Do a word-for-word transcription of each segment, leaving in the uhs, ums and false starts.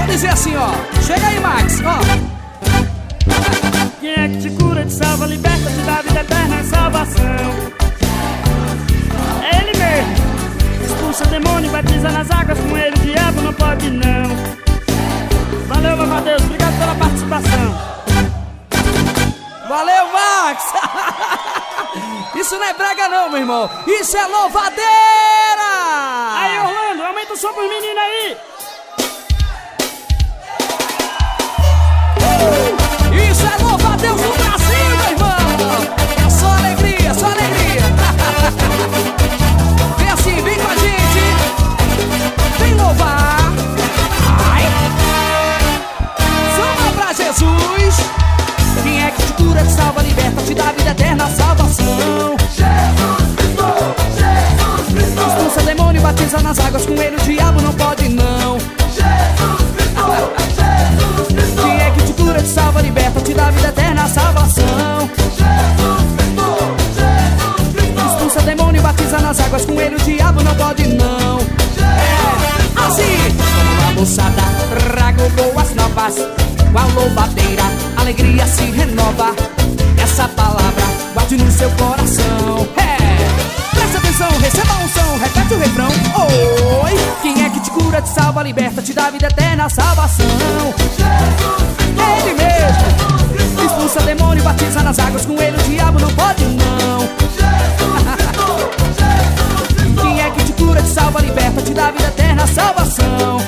dizer assim, ó. Chega aí, Max, ó. Quem é que te cura, te salva, liberta, te dá vida eterna e salvação? É Ele mesmo. Expulsa demônio, batiza nas águas, com Ele o diabo não pode não. Valeu, meu Deus, obrigado pela participação. Valeu, Max. Isso não é brega não, meu irmão. Isso é louvadeira. Aí, Orlando, aumenta o som pros meninos aí. Isso é louva a Deus no Brasil, meu irmão. É só alegria, só alegria. Vem assim, vem com a gente. Vem louvar. Ai. Samba pra Jesus. Quem é que te cura, te salva, liberta, te dá vida eterna, salvação? Jesus Cristo, Jesus Cristo. Expulsa demônio, batiza nas águas, com Ele o diabo não pode não. Jesus Cristo, Jesus Cristo. Quem é que te cura, te salva, liberta, te dá vida eterna, salvação? Jesus Cristo, Jesus Cristo. Expulsa demônio, batiza nas águas, com Ele o diabo não pode não. É assim. Vamos lá, moçada, trago boas novas. Com a louvadeira, alegria se renova. Essa palavra guarde no seu coração. É, presta atenção, receba a unção, repete o refrão. Oi, quem é que te cura, te salva, liberta, te dá vida eterna, salvação? É Ele mesmo. Expulsa demônio, batiza nas águas, com Ele o diabo não pode não. Quem é que te cura, te salva, liberta, te dá vida eterna, salvação?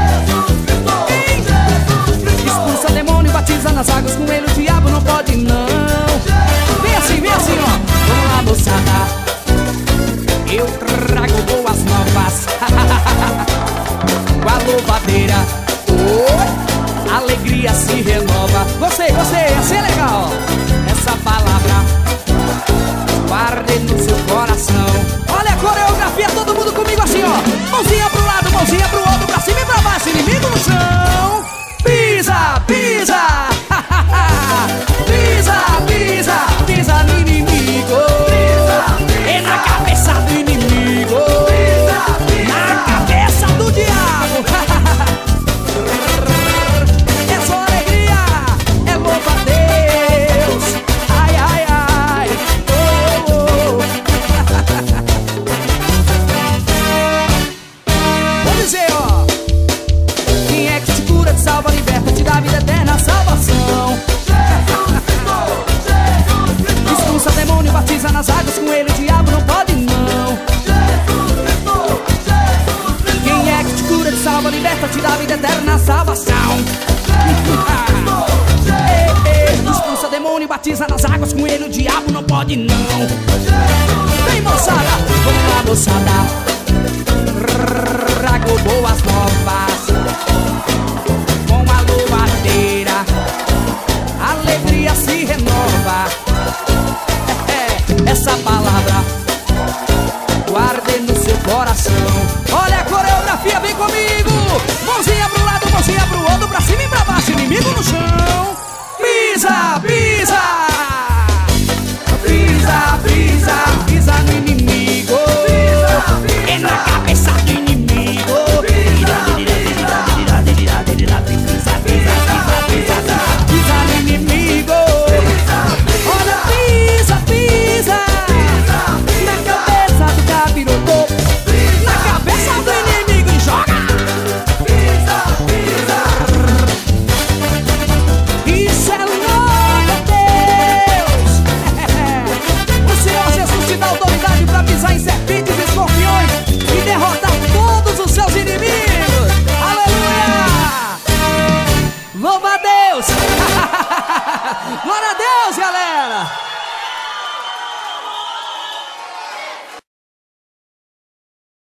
Expulsa demônio, batiza nas águas, com Ele o diabo não pode não. Vem assim, vem assim, ó. Vamos lá, moçada, eu trago boas novas. Com a louvadeira, oh, alegria se renova. Gostei, gostei, assim é legal. Essa palavra guarde no seu coração. Olha a coreografia, todo mundo comigo assim, ó. Mãozinha pro lado, mãozinha pro outro, pra cima e pra baixo, inimigo no chão. Pisa, pisa, pisa, pisa, pisa no inimigo. E na cabeça do inimigo, na cabeça do diabo. É só alegria, é louva a Deus. Ai, ai, ai, oh, oh. Vou dizer, ó. Quem é que te cura, te salva, liberta, te dá vida eterna, salvação? Expulsa demônio, batiza nas águas, com Ele o diabo não pode não. Quem é que te cura, te salva, liberta, te dá vida eterna, salvação? Expulsa demônio, batiza nas águas, com Ele o diabo não pode não. Vem, moçada, vamos lá, moçada, trago boas novas.